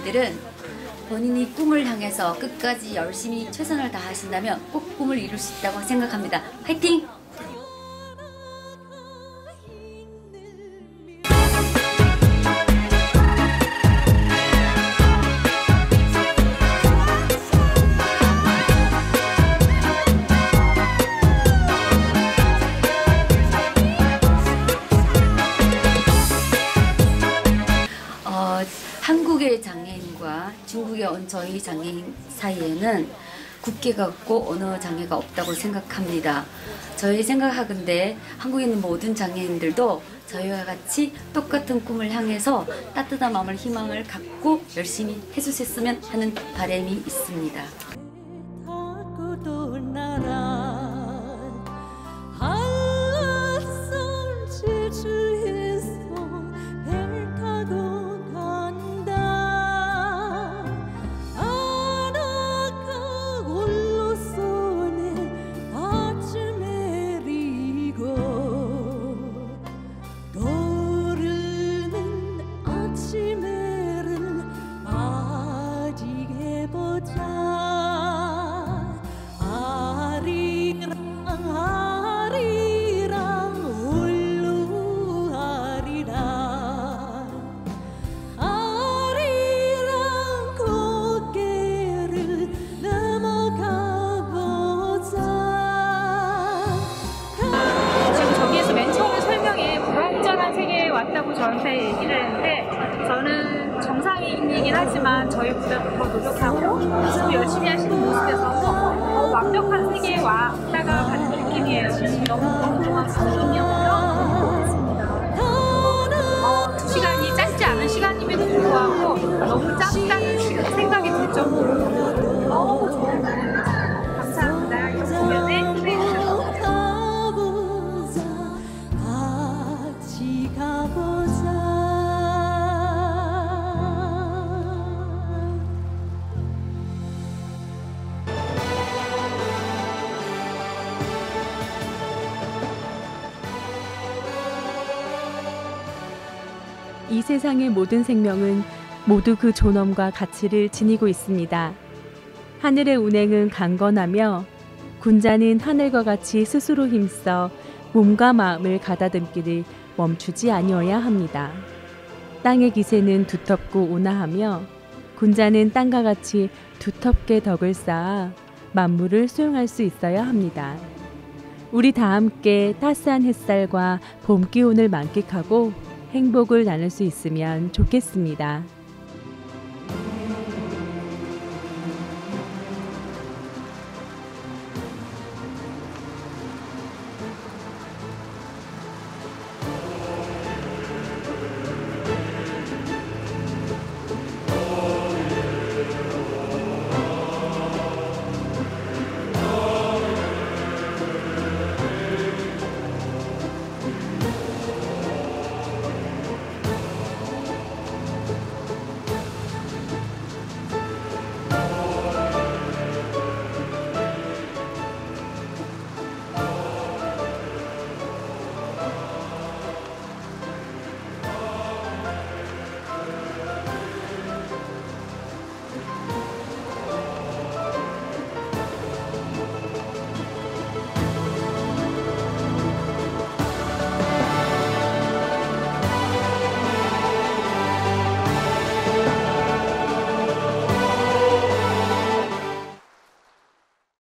장애인들은 본인이 꿈을 향해서 끝까지 열심히 최선을 다하신다면 꼭 꿈을 이룰 수 있다고 생각합니다. 화이팅! 한국의 장애인과 중국에 온 저희 장애인 사이에는 국계가 없고 언어 장애가 없다고 생각합니다. 저희 생각하건대 한국에 있는 모든 장애인들도 저희와 같이 똑같은 꿈을 향해서 따뜻한 마음을 희망을 갖고 열심히 해주셨으면 하는 바람이 있습니다. 왔다고 저한테 얘기를 했는데, 저는 정상인이긴 하지만 저희보다 더 노력하고 더 열심히 하시는 모습에서 더 완벽한 세계에 왔다가 가는 느낌이에요. 너무 고맙습니다. 고맙습니다. 2시간이 짧지 않은 시간임에도 불구하고 너무 짧다는 생각이 들 정도로 너무 좋은 공연이었어요. 감사합니다. 이 공연에 기대해주셔서. 이 세상의 모든 생명은 모두 그 존엄과 가치를 지니고 있습니다. 하늘의 운행은 강건하며 군자는 하늘과 같이 스스로 힘써 몸과 마음을 가다듬기를 멈추지 아니어야 합니다. 땅의 기세는 두텁고 온화하며 군자는 땅과 같이 두텁게 덕을 쌓아 만물을 수용할 수 있어야 합니다. 우리 다 함께 따스한 햇살과 봄 기운을 만끽하고 행복을 나눌 수 있으면 좋겠습니다.